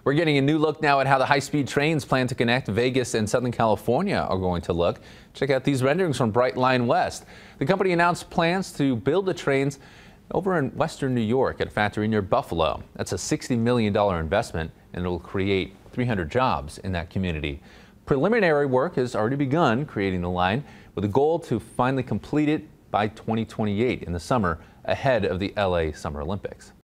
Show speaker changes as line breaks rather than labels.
We're getting a new look now at how the high-speed trains plan to connect Vegas and Southern California are going to look. Check out these renderings from Brightline West. The company announced plans to build the trains over in western New York at a factory near Buffalo. That's a $60 million investment, and it will create 300 jobs in that community. Preliminary work has already begun creating the line with a goal to finally complete it by 2028 in the summer ahead of the LA Summer Olympics.